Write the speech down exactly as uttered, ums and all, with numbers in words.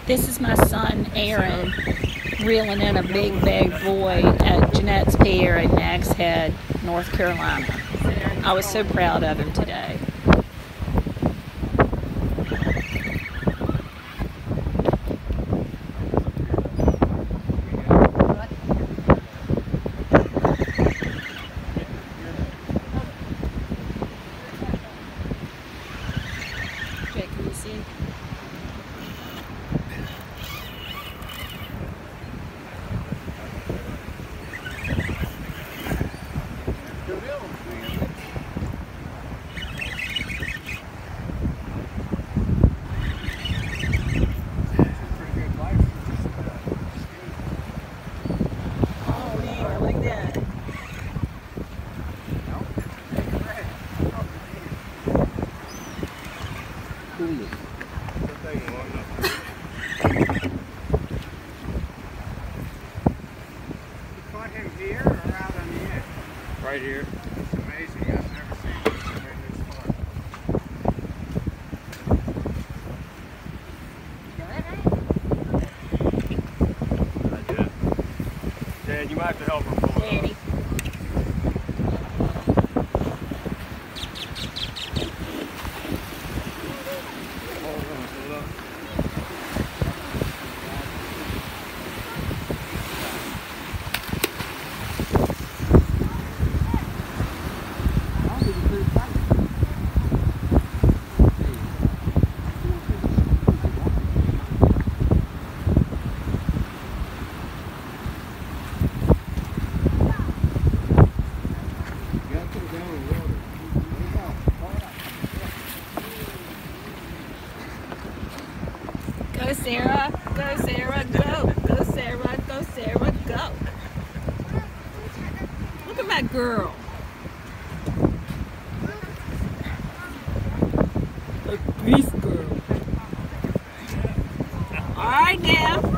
This is my son Aaron reeling in a big bag boy at Jennette's Pier in Nags Head, North Carolina. I was so proud of him today. Okay, can you see? Here or out on the end? Right here. It's amazing. I've never seen this right this far. Dad, you might have to help her pull it Daddy. up. Go Sarah, go Sarah, go. Go Sarah, go Sarah, go. Look at my girl. A beast girl. All right now.